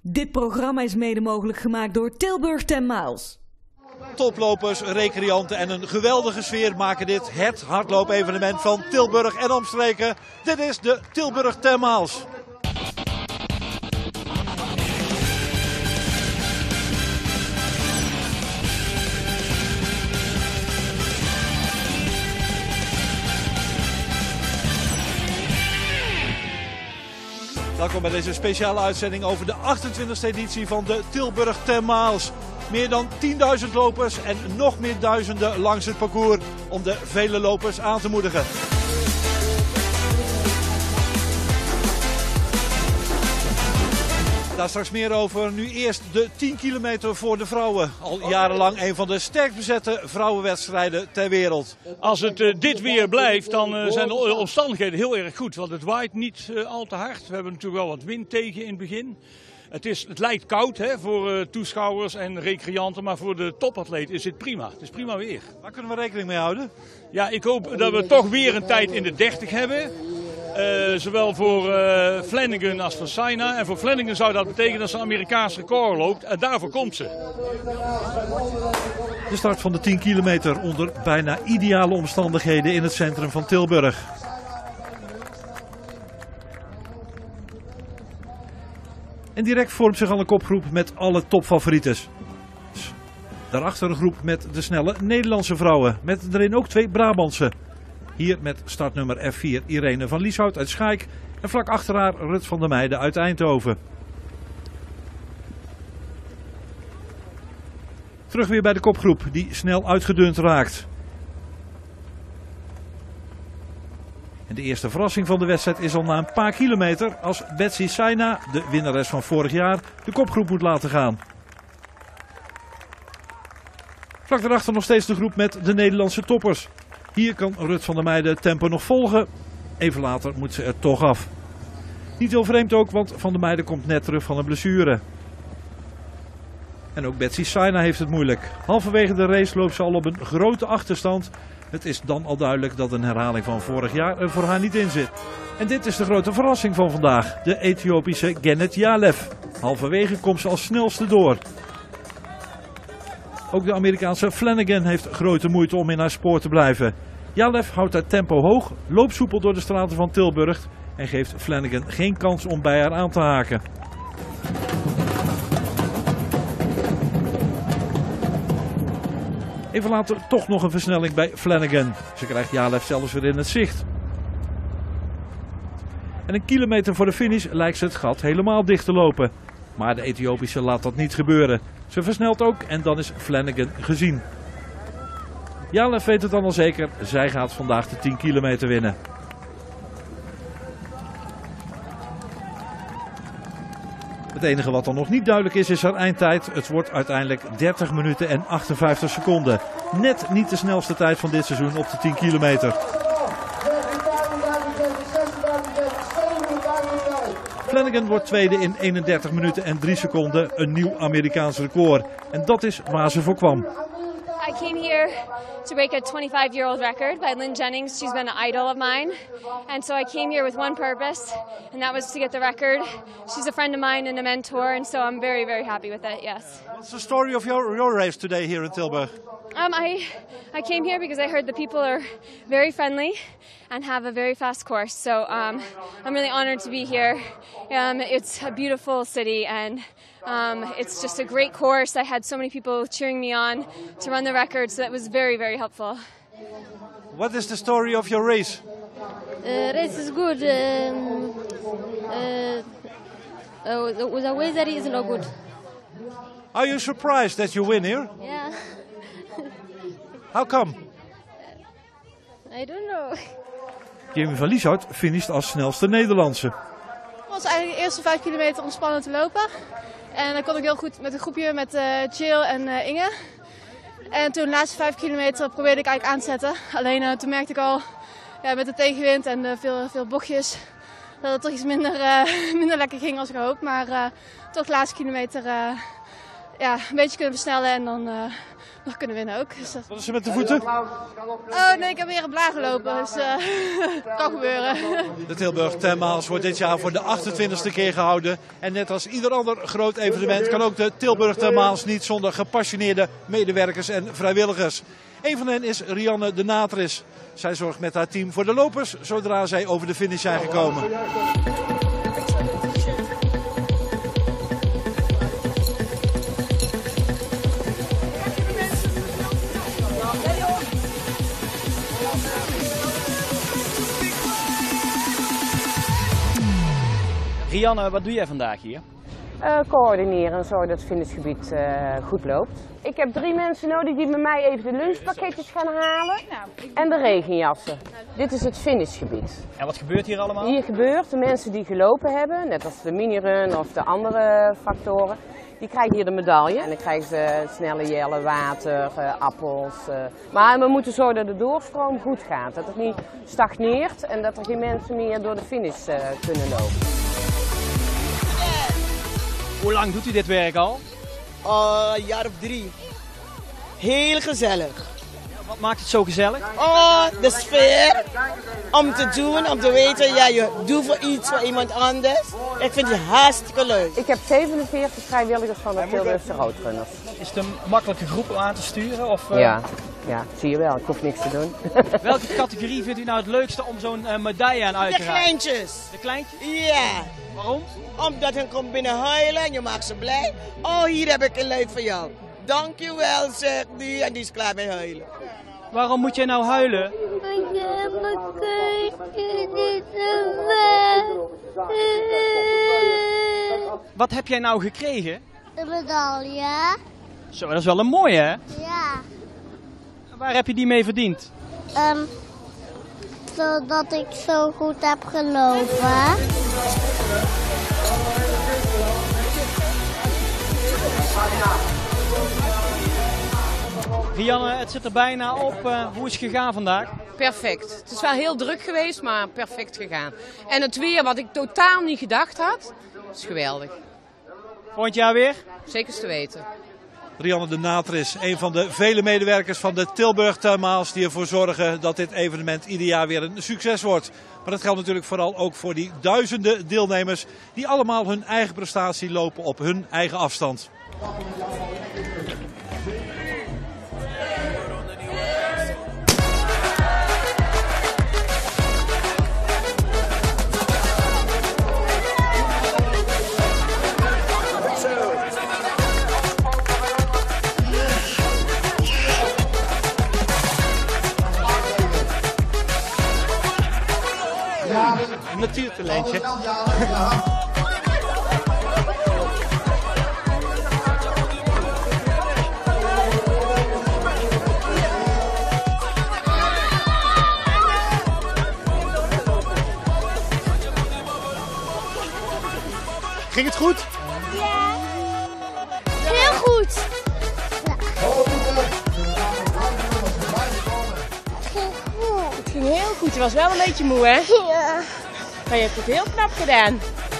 Dit programma is mede mogelijk gemaakt door Tilburg 10 Miles. Toplopers, recreanten en een geweldige sfeer maken dit het hardloopevenement van Tilburg en omstreken. Dit is de Tilburg 10 Miles. Welkom bij deze speciale uitzending over de 28e editie van de Tilburg 10 Miles. Meer dan 10.000 lopers en nog meer duizenden langs het parcours om de vele lopers aan te moedigen. Daar straks meer over. Nu eerst de 10 kilometer voor de vrouwen. Al jarenlang een van de sterkst bezette vrouwenwedstrijden ter wereld. Als het dit weer blijft, dan zijn de omstandigheden heel erg goed. Want het waait niet al te hard. We hebben natuurlijk wel wat wind tegen in het begin. Het lijkt koud voor toeschouwers en recreanten, maar voor de topatleet is dit prima. Het is prima weer. Waar kunnen we rekening mee houden? Ja, ik hoop dat we toch weer een tijd in de 30 hebben. Zowel voor Flanagan als voor Saina. En voor Flanagan zou dat betekenen dat ze een Amerikaans record loopt. En daarvoor komt ze. De start van de 10 kilometer onder bijna ideale omstandigheden in het centrum van Tilburg. En direct vormt zich al een kopgroep met alle topfavorieten. Daarachter een groep met de snelle Nederlandse vrouwen. Met erin ook 2 Brabantse. Hier met startnummer F4 Irene van Lieshout uit Schaik. En vlak achter haar Rut van der Meijden uit Eindhoven. Terug weer bij de kopgroep die snel uitgedund raakt. En de eerste verrassing van de wedstrijd is al na een paar kilometer als Betsy Saina, de winnares van vorig jaar, de kopgroep moet laten gaan. Vlak daarachter nog steeds de groep met de Nederlandse toppers. Hier kan Rut van der Meijden het tempo nog volgen. Even later moet ze er toch af. Niet heel vreemd ook, want Van der Meijden komt net terug van een blessure. En ook Betsy Saina heeft het moeilijk. Halverwege de race loopt ze al op een grote achterstand. Het is dan al duidelijk dat een herhaling van vorig jaar er voor haar niet in zit. En dit is de grote verrassing van vandaag. De Ethiopische Genet Yalev. Halverwege komt ze als snelste door. Ook de Amerikaanse Flanagan heeft grote moeite om in haar spoor te blijven. Yalev houdt haar tempo hoog, loopt soepel door de straten van Tilburg en geeft Flanagan geen kans om bij haar aan te haken. Even later toch nog een versnelling bij Flanagan. Ze krijgt Yalev zelfs weer in het zicht. En een kilometer voor de finish lijkt ze het gat helemaal dicht te lopen. Maar de Ethiopische laat dat niet gebeuren. Ze versnelt ook en dan is Flanagan gezien. Yalev weet het dan al zeker. Zij gaat vandaag de 10 kilometer winnen. Het enige wat dan nog niet duidelijk is haar eindtijd. Het wordt uiteindelijk 30 minuten en 58 seconden. Net niet de snelste tijd van dit seizoen op de 10 kilometer. Flanagan wordt tweede in 31 minuten en 3 seconden. Een nieuw Amerikaans record. En dat is waar ze voor kwam. I came here to break a 25-year-old record by Lynn Jennings. She's been an idol of mine. And so I came here with one purpose, and that was to get the record. She's a friend of mine and a mentor, and so I'm very, very happy with it, yes. What's the story of your race today here in Tilburg? I came here because I heard the people are very friendly and have a very fast course. So I'm really honored to be here. It's a beautiful city and it's just a great course. I had so many people cheering me on to run the record, so that was very, very helpful. What is the story of your race? Race is good. The weather is not good. Are you surprised that you win here? Yeah. How come? I don't know. Jamie van Lieshout finisht als snelste Nederlandse. Het was eigenlijk de eerste 5 kilometer om spannend te lopen. En dan kon ik heel goed met een groepje met Jill en Inge. En toen de laatste 5 kilometer probeerde ik eigenlijk aan te zetten. Alleen toen merkte ik al met de tegenwind en veel bochtjes dat het toch iets minder lekker ging als gehoopt. Maar toch de laatste kilometer ja, een beetje kunnen versnellen en dan nog kunnen winnen ook. Dus Wat is er met de voeten? Oh nee, ik heb weer een blaar gelopen, dus kan gebeuren. De Tilburg 10 Miles wordt dit jaar voor de 28e keer gehouden. En net als ieder ander groot evenement kan ook de Tilburg 10 Miles niet zonder gepassioneerde medewerkers en vrijwilligers. Een van hen is Rianne de Natris. Zij zorgt met haar team voor de lopers zodra zij over de finish zijn gekomen. Rianne, wat doe jij vandaag hier? Coördineren en zorgen dat het finishgebied goed loopt. Ik heb 3 mensen nodig die met mij even de lunchpakketjes gaan halen en de regenjassen. Dit is het finishgebied. En wat gebeurt hier allemaal? Hier gebeurt, de mensen die gelopen hebben, net als de minirun of de andere factoren, die krijgen hier de medaille. En dan krijgen ze snelle jellen, water, appels. Maar we moeten zorgen dat de doorstroom goed gaat. Dat het niet stagneert en dat er geen mensen meer door de finish kunnen lopen. Hoe lang doet u dit werk al? Een jaar of 3. Heel gezellig. Wat maakt het zo gezellig? Oh, de sfeer. Om te doen, om te weten, ja, je doet voor iets voor iemand anders. Ik vind het hartstikke leuk. Ik heb 47 vrijwilligers van de Tilburgse Roadrunners. Is het een makkelijke groep om aan te sturen? Of, Ja, zie je wel. Ik hoef niks te doen. Welke categorie vindt u nou het leukste om zo'n medaille aan uit te De reiken? kleintjes. De kleintjes? Ja. Waarom? Omdat hun komt binnen huilen en je maakt ze blij. Oh, hier heb ik een leuk voor jou. Dankjewel, zegt die. En die is klaar met huilen. Waarom moet jij nou huilen? Ik heb mijn kuitje niet zo weg. Wat heb jij nou gekregen? De medaille. Zo, dat is wel een mooie, hè? Ja. Waar heb je die mee verdiend? Zodat ik zo goed heb gelopen. Rianne, het zit er bijna op. Hoe is het gegaan vandaag? Perfect. Het is wel heel druk geweest, maar perfect gegaan. En het weer, wat ik totaal niet gedacht had, is geweldig. Volgend jaar weer? Zeker te weten. Rianne de Natris, een van de vele medewerkers van de Tilburg 10 Miles die ervoor zorgen dat dit evenement ieder jaar weer een succes wordt. Maar dat geldt natuurlijk vooral ook voor die duizenden deelnemers die allemaal hun eigen prestatie lopen op hun eigen afstand. Een natuurtalentje. Ging het goed? Ja. Heel goed. Het ging heel goed. Je was wel een beetje moe, hè? Ja. Maar je hebt het heel knap gedaan.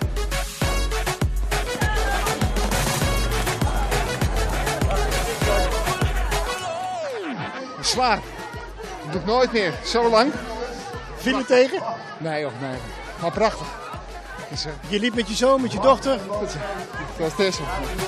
Zwaar. Dat doe ik nooit meer. Zo lang. Viel het tegen? Nee, nee. Maar prachtig. Dus, Je liep met je zoon, met je dochter. dat was Tessa.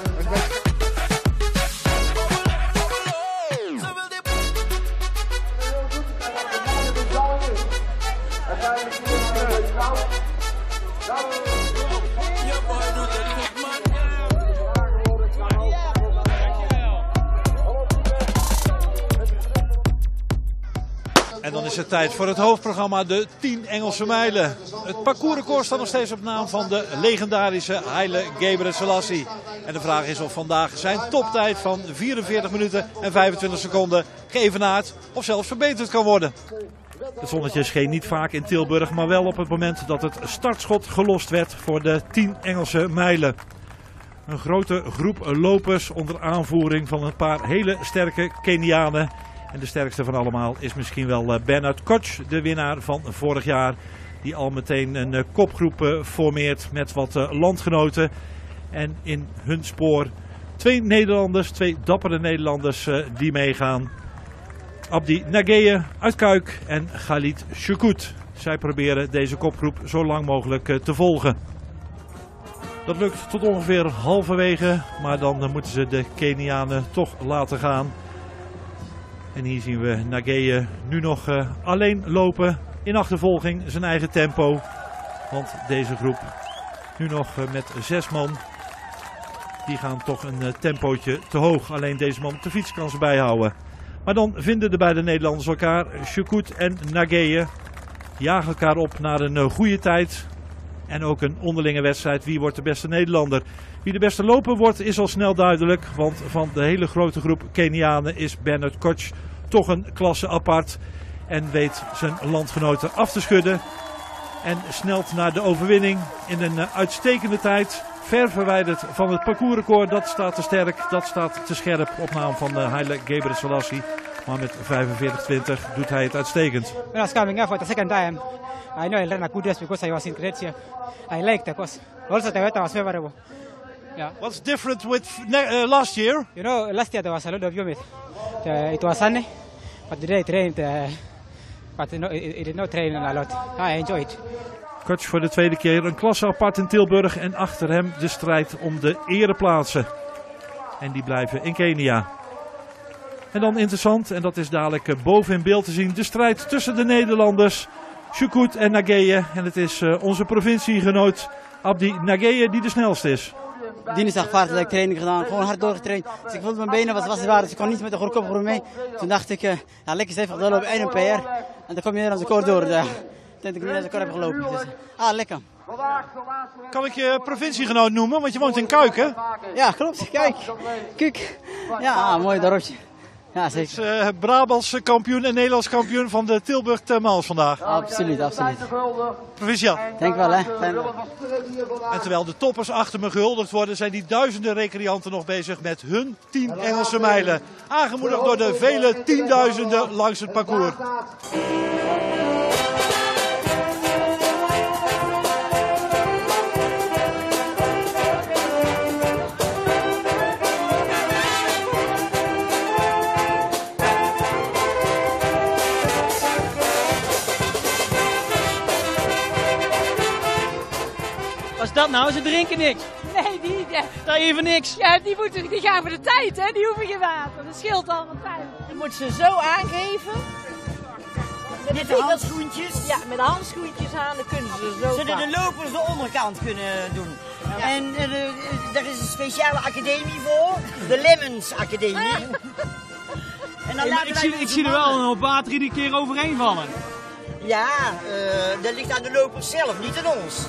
En dan is het tijd voor het hoofdprogramma, de 10 Engelse mijlen. Het parcoursrecord staat nog steeds op naam van de legendarische Haile Gebrselassie. En de vraag is of vandaag zijn toptijd van 44 minuten en 25 seconden geëvenaard of zelfs verbeterd kan worden. Het zonnetje scheen niet vaak in Tilburg, maar wel op het moment dat het startschot gelost werd voor de 10 Engelse mijlen. Een grote groep lopers onder aanvoering van een paar hele sterke Kenianen. En de sterkste van allemaal is misschien wel Bernard Koch, de winnaar van vorig jaar. Die al meteen een kopgroep formeert met wat landgenoten. En in hun spoor 2 Nederlanders, 2 dappere Nederlanders die meegaan. Abdi Nageye uit Kuik en Khalid Choukout. Zij proberen deze kopgroep zo lang mogelijk te volgen. Dat lukt tot ongeveer halverwege, maar dan moeten ze de Kenianen toch laten gaan. En hier zien we Nageye nu nog alleen lopen in achtervolging, zijn eigen tempo. Want deze groep, nu nog met 6 man, die gaan toch een tempootje te hoog. Alleen deze man op de fiets kan ze bijhouden. Maar dan vinden de beide Nederlanders elkaar. Choukout en Nageye jagen elkaar op naar een goede tijd. En ook een onderlinge wedstrijd. Wie wordt de beste Nederlander? Wie de beste loper wordt is al snel duidelijk. Want van de hele grote groep Kenianen is Bernard Koch toch een klasse apart. En weet zijn landgenoten af te schudden. En snelt naar de overwinning in een uitstekende tijd. Ver verwijderd van het parcoursrecord. Dat staat te sterk, dat staat te scherp op naam van Haile Gebrselassie. Maar met 45-20 doet hij het uitstekend. When I was coming up for the second time, I know I learned a good race because I was in great shape. I liked the course. Also the weather was favorable. Yeah. What's different with last year? You know, last year there was a lot of humidity. It was sunny, but today it rained. But it did not rain a lot. I enjoyed it. Koch voor de tweede keer een klasse apart in Tilburg en achter hem de strijd om de ereplaatsen. En die blijven in Kenia. En dan interessant, en dat is dadelijk boven in beeld te zien, de strijd tussen de Nederlanders, Choukout en Nageye. En het is onze provinciegenoot Abdi Nageye die de snelste is. Dinsdag vaartelijk training gedaan, gewoon hard doorgetraind. Dus ik voelde mijn benen was zwaar, dus ik kon niet met de kopgroep mee. Toen dacht ik, ja, lekker stevig doorlopen, 1 PR. En dan kom je Nederlandse record door. Ik denk dat ik Nederlandse record heb gelopen. Dus, lekker. Kan ik je provinciegenoot noemen, want je woont in Kuik, hè? Ja, klopt. Kijk, Kuik. Ja, mooi dorpje. Ja, zeker. Brabantse kampioen en Nederlands kampioen van de Tilburg Termaals vandaag. Absoluut, absoluut. Provinciaal. Denk wel, hè. En terwijl de toppers achter me gehuldigd worden, zijn die duizenden recreanten nog bezig met hun 10 Engelse mijlen. Aangemoedigd door de vele tienduizenden langs het parcours. Wat is dat nou? Ze drinken niks. Nee, die... Daar even niks. Ja, die gaan voor de tijd, hè. Die hoeven geen water. Dat scheelt al wat tijd. Je moet ze zo aangeven. Met de handschoentjes? Ja, met de handschoentjes aan, dan kunnen ze zo. Zodat de lopers de onderkant kunnen doen. Ja. En er is een speciale academie voor, de Lemmens Academie. En dan ik zie er wel een hoop water iedere keer overheen vallen. Ja, dat ligt aan de lopers zelf, niet aan ons.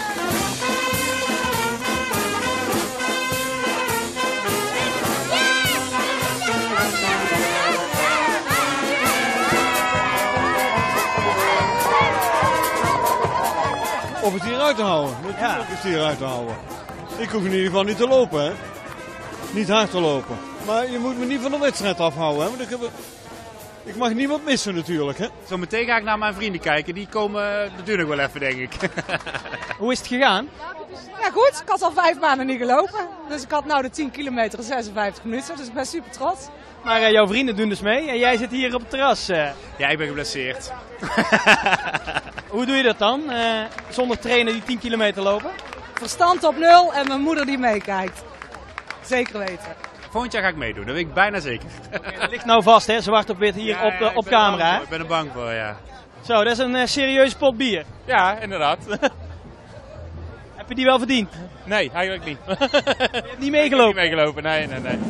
Of het hier uit te houden. Natuurlijk is het hier uit te houden. Ik hoef in ieder geval niet te lopen, hè. Niet hard te lopen. Maar je moet me niet van de wedstrijd afhouden, hè. Want ik mag niemand missen natuurlijk, hè. Zometeen ga ik naar mijn vrienden kijken. Die komen natuurlijk wel even, denk ik. Hoe is het gegaan? Ja, goed. Ik had al 5 maanden niet gelopen. Dus ik had nou de 10 kilometer in 56 minuten. Dus ik ben super trots. Maar jouw vrienden doen dus mee en jij zit hier op het terras. Ja, ik ben geblesseerd. Hoe doe je dat dan? Zonder trainen die 10 kilometer lopen? Verstand op 0 en mijn moeder die meekijkt. Zeker weten. Volgend jaar ga ik meedoen, dat weet ik bijna zeker. Dat ligt nou vast, hè? Zwart op wit hier op camera. Hè? Ik ben er bang voor, ja. Zo, dat is een serieuze pot bier. Ja, inderdaad. Heb je die wel verdiend? Nee, eigenlijk niet. Je hebt niet meegelopen? Ik heb niet meegelopen, nee.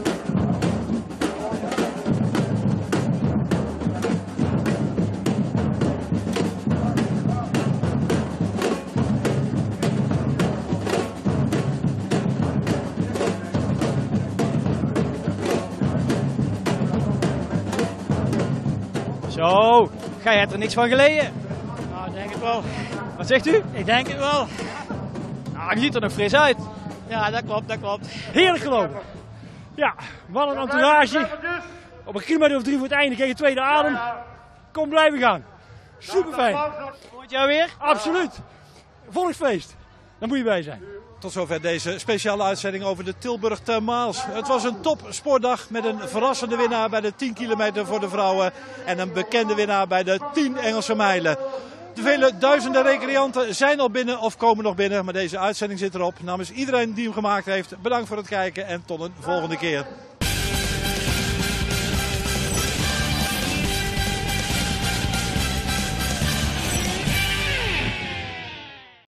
Zo, jij hebt er niks van geleden. Nou, ik denk het wel. Wat zegt u? Ik denk het wel. Nou, je ziet er nog fris uit. Ja, dat klopt. Heerlijk gelopen. Ja, wat een entourage. Op een kilometer of 3 voor het einde kreeg je tweede adem. Kom blijven gaan. Super fijn. Volgend jaar weer? Absoluut. Volksfeest. Daar moet je bij zijn. Tot zover deze speciale uitzending over de Tilburg Ten Miles. Het was een top sportdag met een verrassende winnaar bij de 10 kilometer voor de vrouwen. En een bekende winnaar bij de 10 Engelse mijlen. De vele duizenden recreanten zijn al binnen of komen nog binnen. Maar deze uitzending zit erop. Namens iedereen die hem gemaakt heeft, bedankt voor het kijken en tot een volgende keer.